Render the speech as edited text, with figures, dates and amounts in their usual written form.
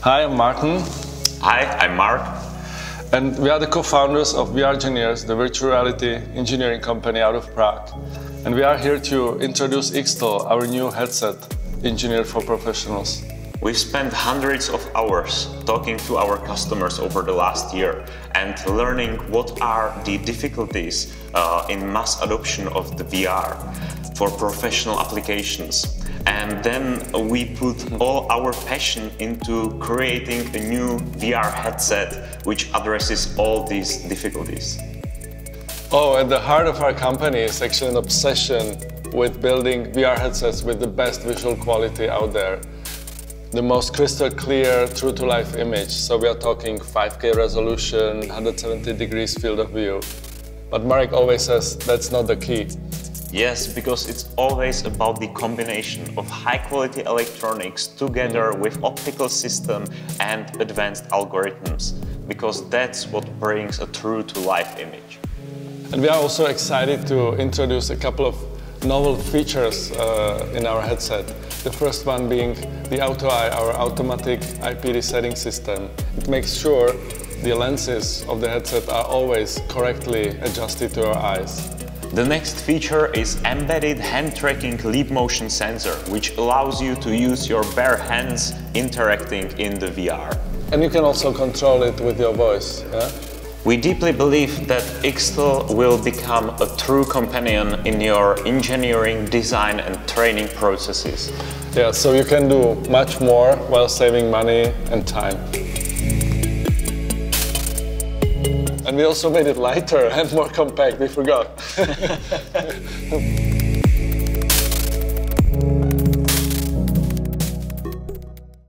Hi, I'm Martin. Hi, I'm Mark. And we are the co-founders of Vrgineers, the virtual reality engineering company out of Prague. And we are here to introduce XTAL, our new headset engineered for professionals. We've spent hundreds of hours talking to our customers over the last year and learning what are the difficulties in mass adoption of the VR for professional applications. And then we put all our passion into creating a new VR headset which addresses all these difficulties. Oh, at the heart of our company is actually an obsession with building VR headsets with the best visual quality out there. The most crystal clear, true-to-life image. So we are talking 5K resolution, 170 degrees field of view. But Marek always says that's not the key. Yes, because it's always about the combination of high-quality electronics together with optical system and advanced algorithms, because that's what brings a true-to-life image. And we are also excited to introduce a couple of novel features in our headset. The first one being the AutoEye, our automatic IPD setting system. It makes sure the lenses of the headset are always correctly adjusted to our eyes. The next feature is embedded hand tracking leap motion sensor, which allows you to use your bare hands interacting in the VR. And you can also control it with your voice. Yeah? We deeply believe that XTAL will become a true companion in your engineering, design and training processes. Yeah, so you can do much more while saving money and time. And we also made it lighter and more compact, we forgot.